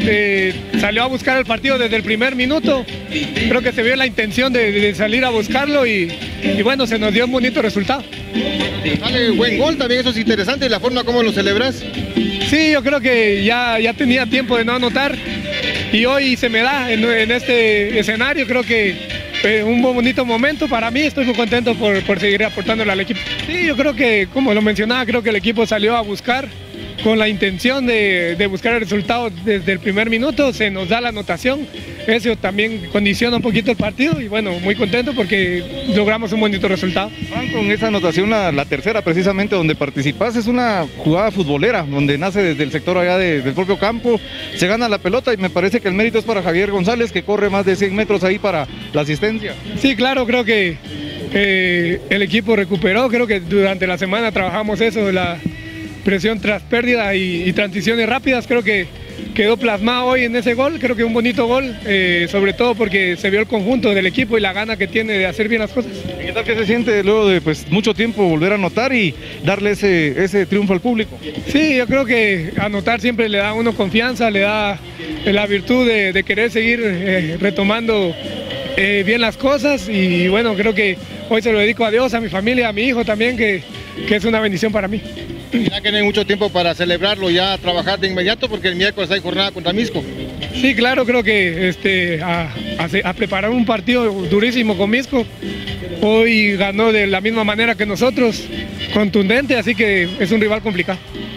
salió a buscar el partido desde el primer minuto. Creo que se vio la intención de salir a buscarlo y bueno, se nos dio un bonito resultado. Sale buen gol también, eso es interesante, la forma como lo celebras. Sí, yo creo que ya tenía tiempo de no anotar y hoy se me da en este escenario. Creo que un bonito momento para mí, estoy muy contento por seguir aportándole al equipo. Sí, yo creo que, como lo mencionaba, creo que el equipo salió a buscar con la intención de buscar el resultado desde el primer minuto, se nos da la anotación, eso también condiciona un poquito el partido y bueno, muy contento porque logramos un bonito resultado. Con esa anotación, la tercera precisamente donde participas, es una jugada futbolera, donde nace desde el sector allá del propio campo, se gana la pelota y me parece que el mérito es para Javier González, que corre más de 100 metros ahí para la asistencia. Sí, claro, creo que el equipo recuperó, creo que durante la semana trabajamos eso, la presión tras pérdida y transiciones rápidas, creo que quedó plasmado hoy en ese gol, creo que un bonito gol, sobre todo porque se vio el conjunto del equipo y la gana que tiene de hacer bien las cosas. ¿Qué tal que se siente luego de mucho tiempo volver a anotar y darle ese triunfo al público? Sí, yo creo que anotar siempre le da a uno confianza, le da la virtud de querer seguir retomando bien las cosas y bueno, creo que hoy se lo dedico a Dios, a mi familia, a mi hijo también, que es una bendición para mí. Ya que no hay mucho tiempo para celebrarlo, ya a trabajar de inmediato porque el miércoles hay jornada contra Misco. Sí, claro, creo que a preparar un partido durísimo con Misco. Hoy ganó de la misma manera que nosotros, contundente, así que es un rival complicado.